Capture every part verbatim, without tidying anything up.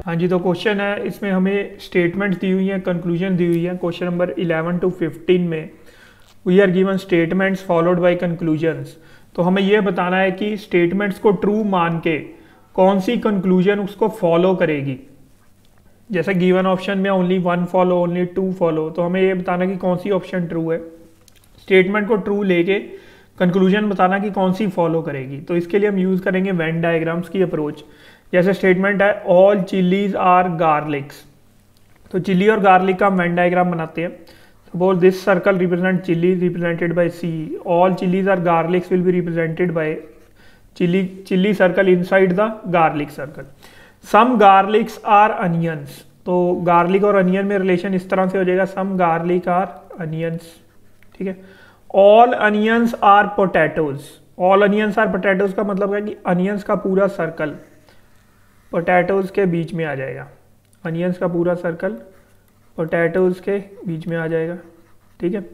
हाँ जी, तो क्वेश्चन है, इसमें हमें स्टेटमेंट्स दी हुई हैं, कंक्लूजन दी हुई है। Question number eleven to fifteen में we are given statements followed by conclusions. तो हमें यह बताना है कि स्टेटमेंट्स को ट्रू मान के कौन सी कंक्लूजन उसको फॉलो करेगी। जैसे गिवन ऑप्शन में only one follow, only two follow, तो हमें ये बताना कि कौन सी ऑप्शन ट्रू है। स्टेटमेंट को ट्रू लेके कंक्लूजन बताना कि कौन सी फॉलो करेगी। तो इसके लिए हम यूज़ करेंगे वेन डायग्राम्स की अप्रोच। जैसे स्टेटमेंट है ऑल चिलीज आर गार्लिक्स, तो चिली और गार्लिक का हम वेन डायग्राम बनाते हैं। Suppose this circle represent chilli represented by C, all chillies are garlics will be represented by chilli chilli circle inside the garlic circle. Some garlics are onions, तो garlic और onion में relation इस तरह से हो जाएगा, सम गार्लिक आर अनियंस, ठीक है। All onions are potatoes, all onions are potatoes का मतलब है कि अनियंस का पूरा सर्कल पोटैटोज के बीच में आ जाएगा, अनियंस का पूरा सर्कल पोटैटोज के बीच में आ जाएगा, ठीक है।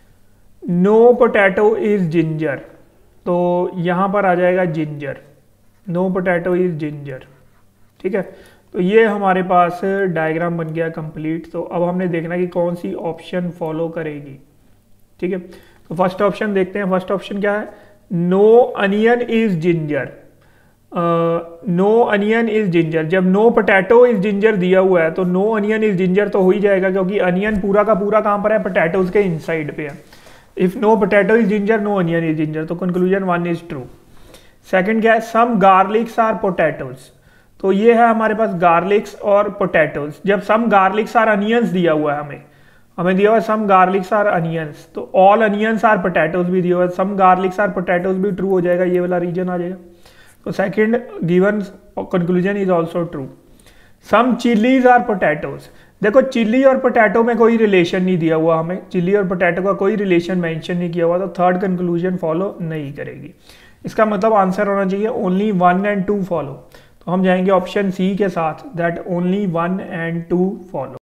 नो पोटैटो इज जिंजर, तो यहाँ पर आ जाएगा ginger, no potato is ginger, ठीक है। तो ये हमारे पास डायग्राम बन गया कंप्लीट। तो अब हमने देखना कि कौन सी ऑप्शन फॉलो करेगी, ठीक है। तो फर्स्ट ऑप्शन देखते हैं। फर्स्ट ऑप्शन क्या है, no onion is ginger, no onion is ginger. जब नो पोटैटो इज जिंजर दिया हुआ है तो नो अनियन इज जिंजर तो हो ही जाएगा, क्योंकि अनियन पूरा का पूरा कहाँ पर है, पोटैटोज के इनसाइड पे है। If no potato is ginger, no onion is ginger, तो conclusion one is true. Second क्या है, सम गार्लिक्स आर पोटैटोज, तो ये है हमारे पास गार्लिक्स और पोटैटोज। जब सम गार्लिक्स आर अनियंस दिया हुआ है, हमें हमें दिया हुआ है सम गार्लिक्स आर अनियंस, तो ऑल अनियंस आर पोटैटोज भी दिया हुआ है, सम गार्लिक्स आर पोटैटोज भी ट्रू हो जाएगा, ये वाला रीजन आ जाएगा। तो second given conclusion is also true. Some chillies are potatoes, देखो चिली और पोटैटो में कोई रिलेशन नहीं दिया हुआ, हमें चिली और पोटैटो का कोई रिलेशन मेंशन नहीं किया हुआ, तो थर्ड कंक्लूजन फॉलो नहीं करेगी। इसका मतलब आंसर होना चाहिए only one and two follow. तो हम जाएंगे ऑप्शन सी के साथ, that only one and two follow.